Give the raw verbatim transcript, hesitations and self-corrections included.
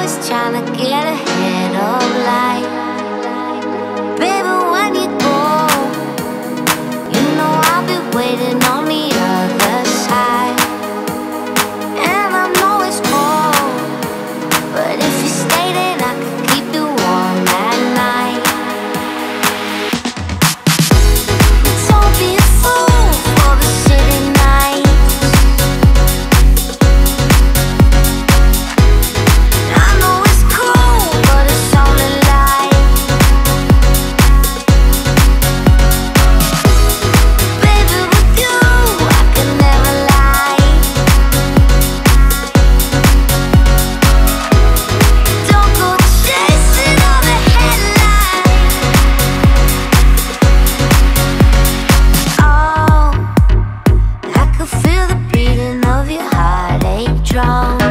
always trying to get ahead of life. Baby, when you go, you know I'll be waiting on the other side. And I know it's cold, but if you stay, then I can keep you warm at night. Don't be a fool for the city nights. I know it's cool, but it's only light. Baby, with you, I can never lie. Don't go chasing all the headlights. Oh, I could feel the beating of your heart, ain't drunk.